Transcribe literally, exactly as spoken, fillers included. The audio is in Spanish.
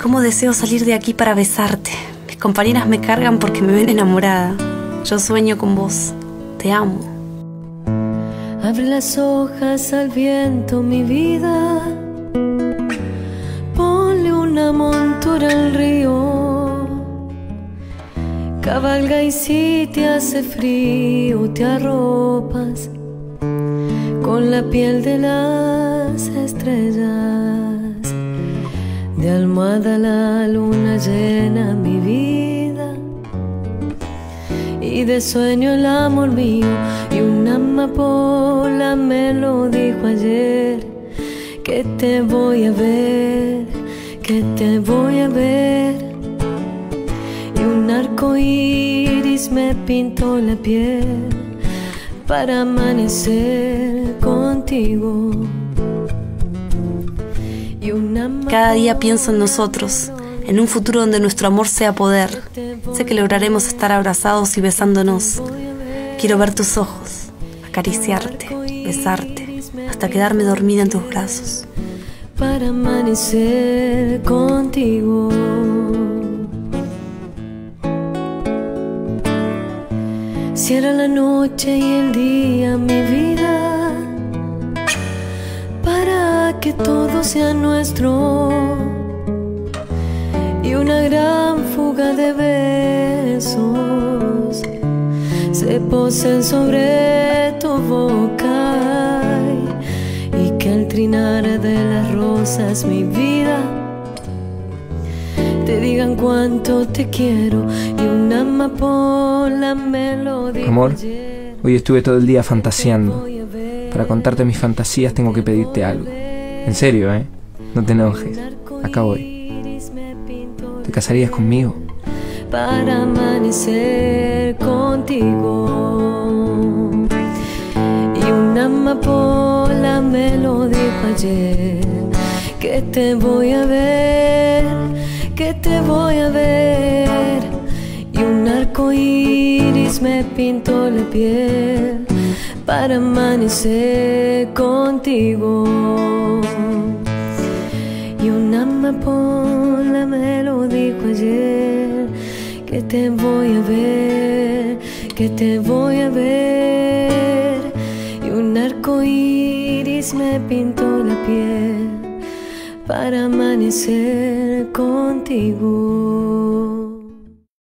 Cómo deseo salir de aquí para besarte. Mis compañeras me cargan porque me ven enamorada. Yo sueño con vos, te amo. Abre las hojas al viento, mi vida. Ponle una montura al río. Cabalga y si te hace frío, te arropas con la piel de las estrellas. De almohada la luna llena mi vida, y de sueño el amor mío. Y una amapola me lo dijo ayer, que te voy a ver, que te voy a ver. Y un arco iris me pintó la piel para amanecer contigo. Cada día pienso en nosotros, en un futuro donde nuestro amor sea poder. Sé que lograremos estar abrazados y besándonos. Quiero ver tus ojos, acariciarte, besarte, hasta quedarme dormida en tus brazos. Para amanecer contigo. Cierra la noche y el día, mi vida, para que todo sea nuestro, y una gran fuga de besos se posen sobre tu boca, y que al trinar de las rosas, mi vida, te digan cuánto te quiero. Y una amapola me lo dijo. Amor, hoy estuve todo el día fantaseando. Para contarte mis fantasías tengo que pedirte algo. En serio, ¿eh? No te enojes. Acá voy. ¿Te casarías conmigo? Para amanecer contigo. Y una amapola me lo dijo ayer, que te voy a ver, que te voy a ver. Y un arco iris me pintó la piel para amanecer contigo. Y una amapola me lo dijo ayer, que te voy a ver, que te voy a ver. Y un arco iris me pintó la piel para amanecer contigo.